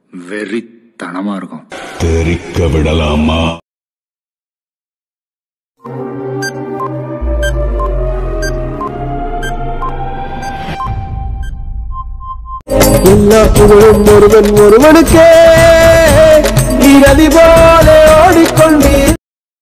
வெறித்தனமா இருக்கும். தெரிக்க விடலாமா? எல்லா புகழும் ஒருவனுக்கே, நீ நதி போல ஓடிக்கொண்டீர்.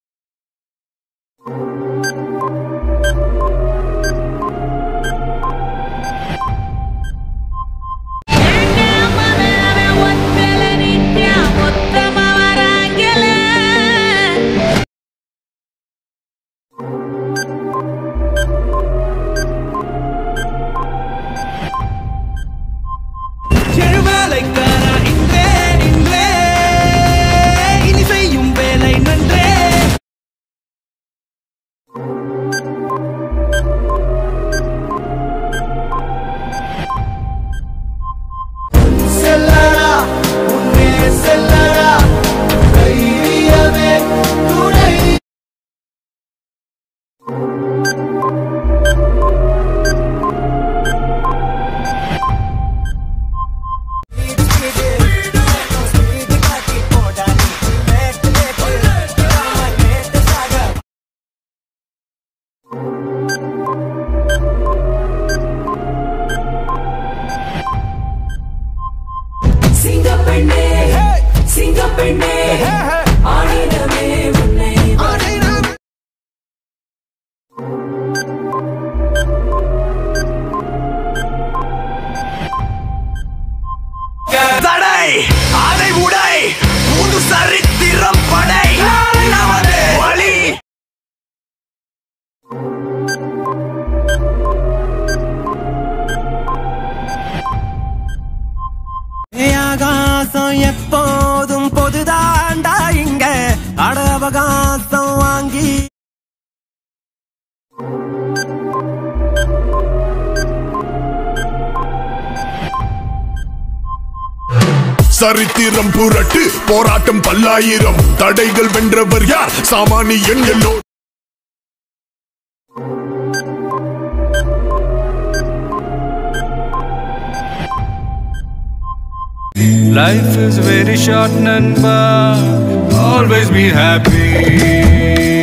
அதை உடை புது சரித்திரம் படை நமது வழி. ஆகாசம் எப்போதும் பொதுதாண்டா, இங்க அட அவகாசம் வாங்கி சரித்திரம் புரட்டு, போராட்டம் பல்லாயிரம், தடைகள் வென்றவர் யார்? சாமானியன் எல்லோ. Life is very short, Nanba. Always be happy.